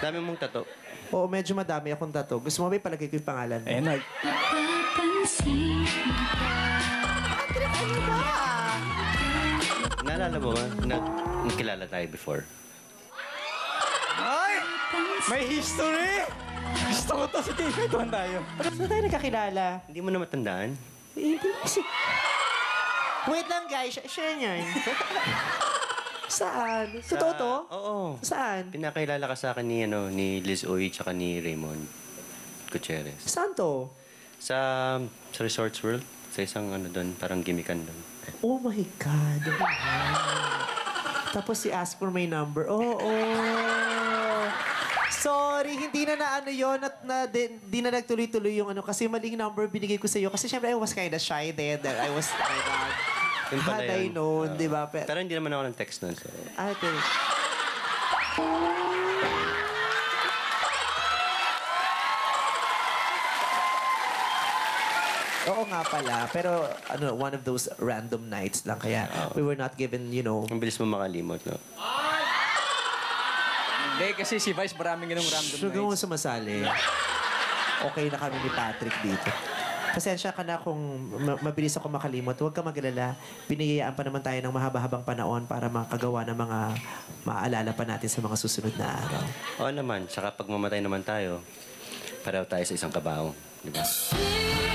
Dami mong tato. Oo, medyo madami akong tato. Gusto mo ba ipalagay ko yung pangalan mo? Eh, nag... Naalala mo ba? Nakilala tayo before. Ay! May history! Gusto ko to si Kevin. Tuhan tayo. Saan tayo nagkakilala? Hindi mo na matandaan? Hindi kasi... Wait lang, guys. Share niyan. Saan? Totoo to? Oo. Saan? Pinakilala ka sa akin ni Liz Oy tsaka ni Raymond Gutierrez. Saan to? Sa Resorts World. Sa isang doon, parang gimikan doon. Oh my God. Tapos si ask for my number. Oo. Sorry, hindi na yun. Hindi na nagtuloy-tuloy yung kasi maling number binigay ko sa iyo. Kasi syempre, I was kind of shy then. I was kind of... Yun pala Had I yun. known, di ba? Pero hindi naman ako ng text nun. So. Ate. Oo nga pala. Pero one of those random nights lang. Kaya we were not given, Ang bilis mo makalimot, no? Hindi, kasi si Vice maraming ganung random Huwag mo nights. sumasali. Okay na kami ni Patrick dito. Pasensya ka na kung mabilis ako makalimot. Huwag ka magalala. Binigayaan pa naman tayo ng mahaba-habang panahon para makagawa ng mga maaalala pa natin sa mga susunod na araw. Oo naman. Saka pag mamatay naman tayo, pareho tayo sa isang kabaong. Di ba?